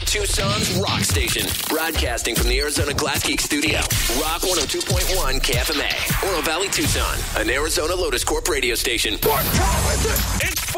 Tucson's rock station. Broadcasting from the Arizona Glass Geeks studio. Rock 102.1 KFMA. Oro Valley, Tucson. An Arizona Lotus Corp radio station. What time is it? It's